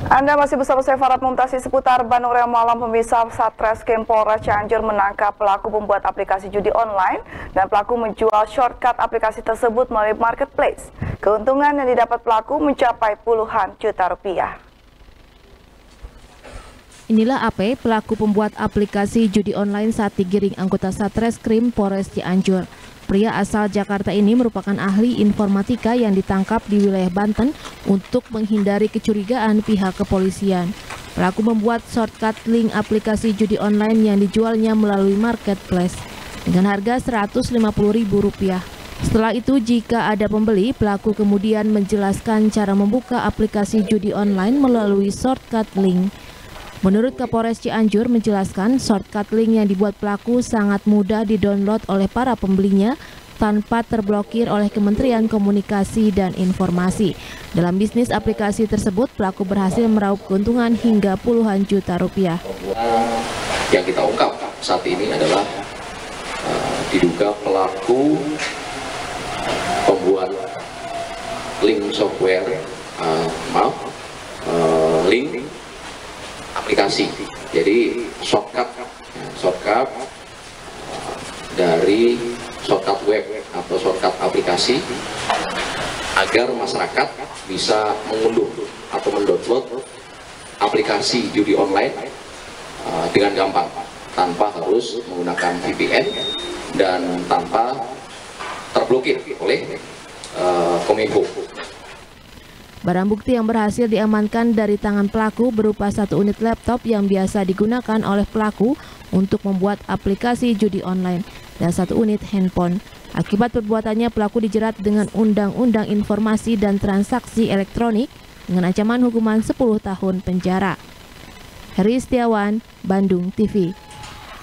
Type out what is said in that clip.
Anda masih bersama saya Farad Mumtasi. Seputar Bandung Raya malam, pemirsa, Satreskrim Polres Cianjur menangkap pelaku pembuat aplikasi judi online dan pelaku menjual shortcut aplikasi tersebut melalui marketplace. Keuntungan yang didapat pelaku mencapai puluhan juta rupiah. Inilah AP, pelaku pembuat aplikasi judi online saat digiring anggota Satreskrim Polres Cianjur. Pria asal Jakarta ini merupakan ahli informatika yang ditangkap di wilayah Banten untuk menghindari kecurigaan pihak kepolisian. Pelaku membuat shortcut link aplikasi judi online yang dijualnya melalui marketplace dengan harga Rp150.000. Setelah itu, jika ada pembeli, pelaku kemudian menjelaskan cara membuka aplikasi judi online melalui shortcut link. Menurut Kapolres Cianjur menjelaskan, shortcut link yang dibuat pelaku sangat mudah didownload oleh para pembelinya tanpa terblokir oleh Kementerian Komunikasi dan Informasi. Dalam bisnis aplikasi tersebut, pelaku berhasil meraup keuntungan hingga puluhan juta rupiah. Yang kita ungkap saat ini adalah diduga pelaku pembuat link software, link aplikasi. Jadi shortcut dari shortcut web atau shortcut aplikasi agar masyarakat bisa mengunduh atau mendownload aplikasi judi online dengan gampang tanpa harus menggunakan VPN dan tanpa terblokir oleh Kominfo. Barang bukti yang berhasil diamankan dari tangan pelaku berupa 1 unit laptop yang biasa digunakan oleh pelaku untuk membuat aplikasi judi online dan 1 unit handphone. Akibat perbuatannya, pelaku dijerat dengan Undang-Undang Informasi dan Transaksi Elektronik dengan ancaman hukuman 10 tahun penjara. Heri Setiawan, Bandung TV.